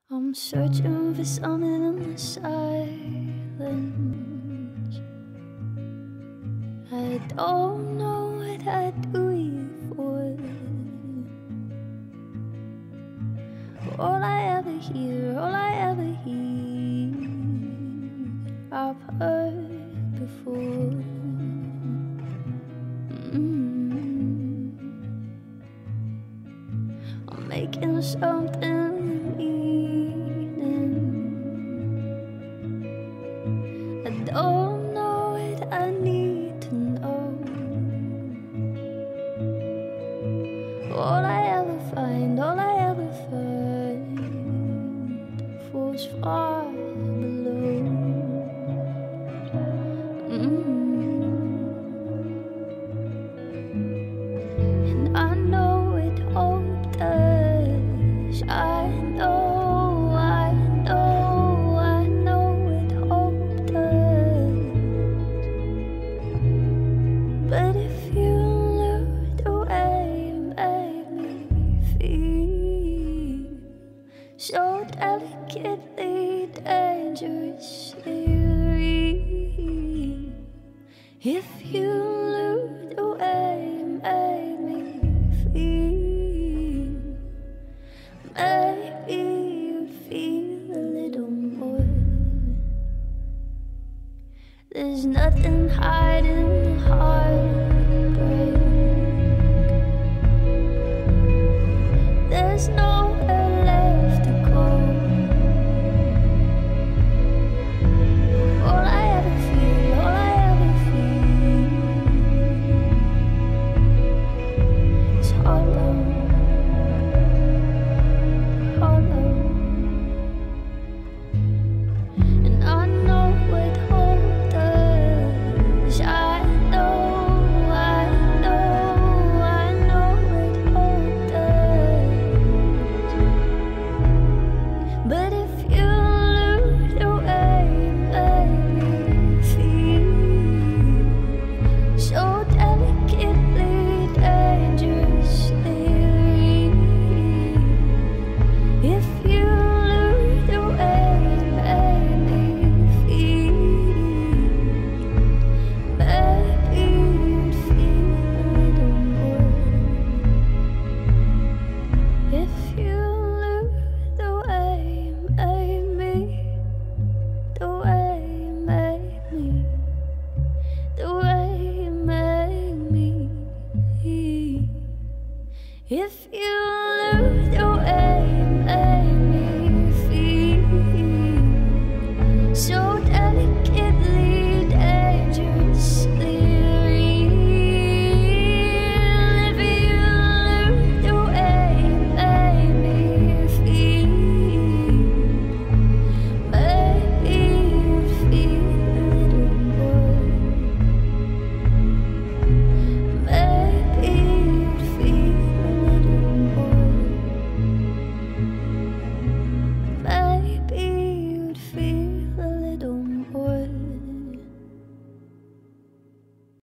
I'm searching for something in the silence. I don't know what I'd do you for. All I ever hear, I've heard before. I'm making something meaning. I don't know what I need to know. All I ever find falls far below. And I know it hopeless. I know it hopeless. But if you look the way you make me feel, so delicately, dangerously real. If you look the way you make me feel, maybe you'd feel a little more. There's nothing hiding the heartbreak. There's no